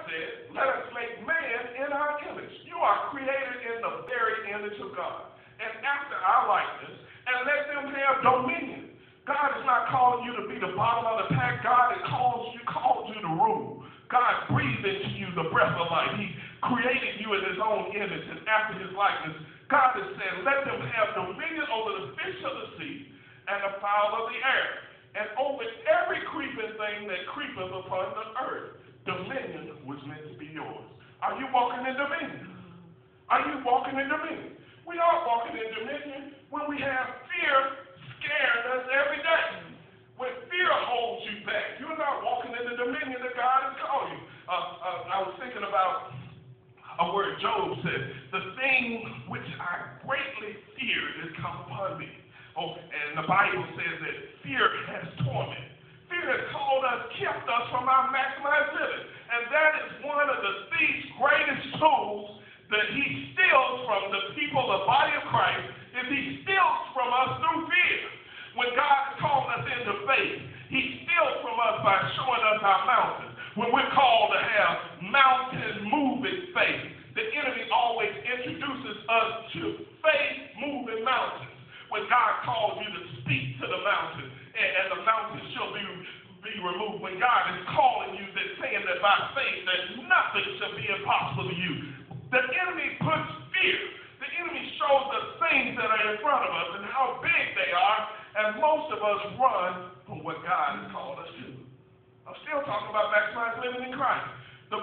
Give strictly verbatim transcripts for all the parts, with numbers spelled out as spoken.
said, let us make man in our image. You are created in the very image of God, and after our likeness, and let them have dominion. God is not calling you to be the bottom of the pack. God is calls you, called you to rule. God breathed into you the breath of life. He created you in his own image and after his likeness. God has said, let them have dominion over the fish of the sea and the fowl of the air, and over every creeping thing that creepeth upon the earth. Dominion was meant to be yours. Are you walking in dominion? Are you walking in dominion? We are walking in dominion when we have fear scaring us every day. When fear holds you back, you're not walking in the dominion that God has called you. Uh, uh, I was thinking about a word Job said, the thing which I greatly feared has come upon me. Oh, and the Bible says that fear has torment. Fear has called us, kept us from our maximized living. And that is one of the thief's greatest tools that he steals from the people, the body of Christ, is he steals from us through fear. When God is calling us into faith, he steals from us by showing us our mountains. When we're called to have mountain-moving faith, the enemy always introduces us to faith-moving mountains. When God calls you to speak to the mountain, and, and the mountain shall be, be removed. When God is calling you, that saying that by faith that nothing shall be impossible to you. The enemy puts fear. The enemy shows us things that are in front of us and how big they are, and most of us run from what God has called us to. I'm still talking about maximized living in Christ. The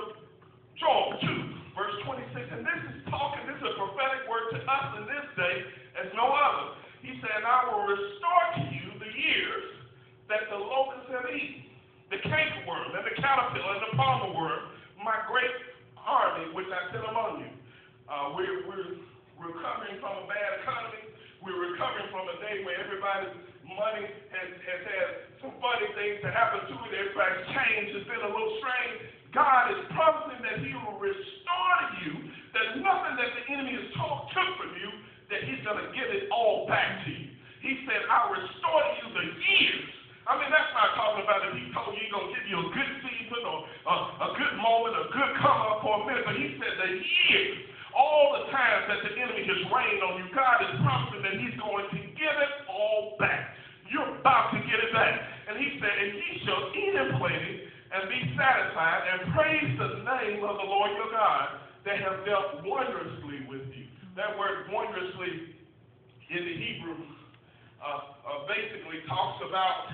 Joel two, verse twenty-six, and this is talking, this is a prophetic word to us in this day as no other. He said, I will restore to you the years that the locusts have eaten, the cankerworm and the caterpillar and the palmer worm, my great army which I sent among you. Uh, we're, we're recovering from a bad economy. We're recovering from a day where everybody's money has, has had some funny things to happen to it. Everybody's changed. It's been a little strange. God is promising that he will restore to you. There's nothing that the enemy has took from you that he's going to give it all back to you. He said, I'll restore to you the years. I mean, that's not talking about if he told you he's going to give you a good season or a, a good moment, a good come up for a minute, but he said the years, all the times that the enemy has rained on you, God is promising that he's going to give it all back. You're about to get it back. And he said, and ye shall eat in plenty and be satisfied and praise the name of the Lord your God that have dealt wondrously with you. That word wondrously in the Hebrew uh, uh, basically talks about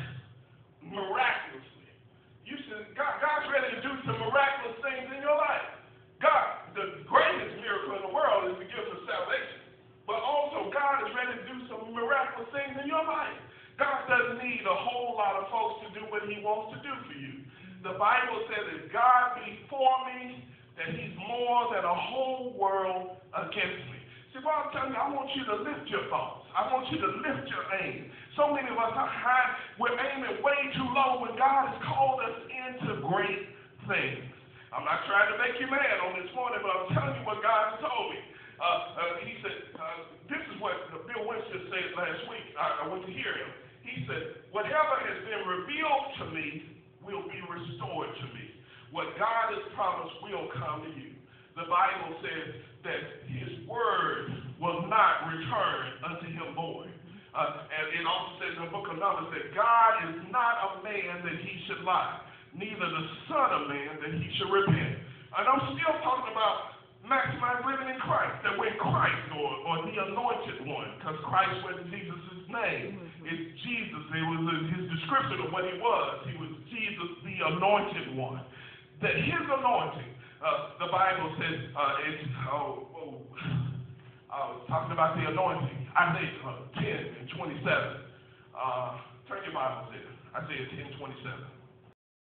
miraculously. You should, God, God's ready to do some miraculous things in your life. God, the greatest miracle in the world is the gift of salvation. But also God is ready to do some miraculous things in your life. God doesn't need a whole lot of folks to do what he wants to do for you. The Bible says if God be for me, that he's more than a whole world against me. See, what I'm telling you, I want you to lift your thoughts. I want you to lift your aim. So many of us are high, we're aiming way too low when God has called us into great things. I'm not trying to make you mad on this morning, but I'm telling you what God has told me. Uh, uh, he said, uh, this is what Bill Winston said last week. I, I went to hear him. He said, whatever has been revealed to me will be restored to me. What God has promised will come to you. The Bible says that his word will not return unto him void. Uh, and it also says in the book of Numbers that God is not a man that he should lie, neither the son of man that he should repent. And I'm still talking about maximize living in Christ, that when Christ, or, or the anointed one, because Christ wasn't Jesus' name, it's Jesus, it was his description of what he was. He was Jesus, the anointed one. That his anointing, uh, the Bible says, uh, it's, oh, oh, I was talking about the anointing, Isaiah uh, ten and twenty-seven. Uh, turn your Bibles there, Isaiah ten, twenty-seven.